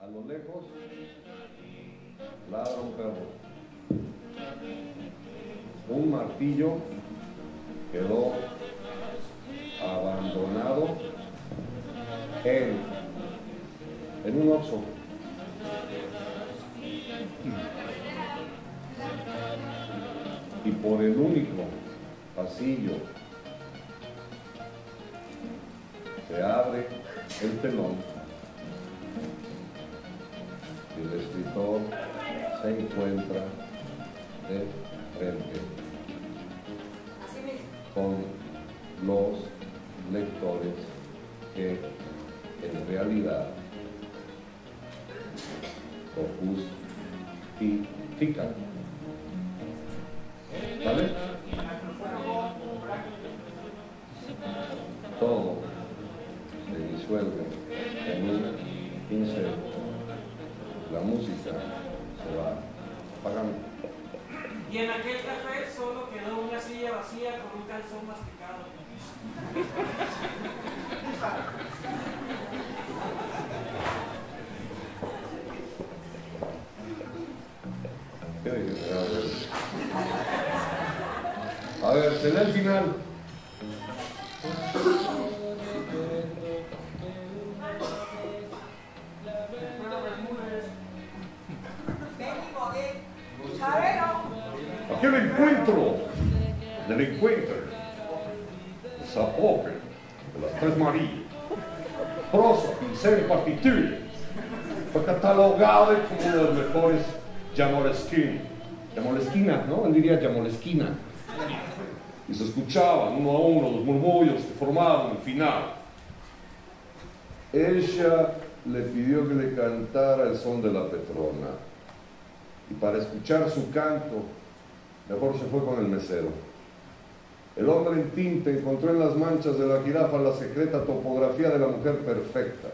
A lo lejos ladra un perro. Un martillo quedó abandonado en un Oxxo. Y por el único pasillo se abre el telón y el escritor se encuentra de frente con los lectores que en realidad lo justifican. ¿Vale? Todo se disuelve en un pincel. La música se va apagando. Y en aquel café solo quedó una silla vacía con un calzón masticado. ¿Qué dijiste? A ver, se lee el final. Aquí el encuentro del encuentro Zapote de las Tres Marías, prosa, pincel y partitura, fue catalogado como uno de los mejores Yamolesquinas, ¿no? Él diría Yamolesquina. Y se escuchaban uno a uno los murmullos que formaban el final. Ella le pidió que le cantara el son de la Petrona. Y para escuchar su canto, mejor se fue con el mesero. El hombre en tinta encontró en las manchas de la jirafa la secreta topografía de la mujer perfecta.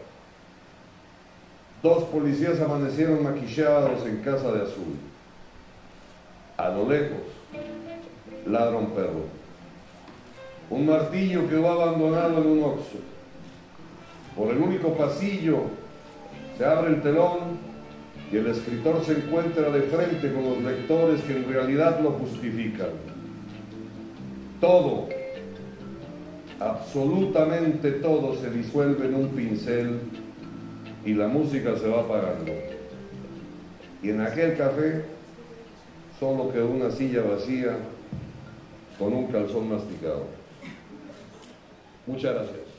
2 policías amanecieron maquillados en casa de azul. A lo lejos ladra un perro. Un martillo quedó abandonado en un Oxxo. Por el único pasillo se abre el telón y el escritor se encuentra de frente con los lectores que en realidad lo justifican. Todo, absolutamente todo se disuelve en un pincel y la música se va apagando. Y en aquel café solo quedó una silla vacía con un calzón masticado. Muchas gracias.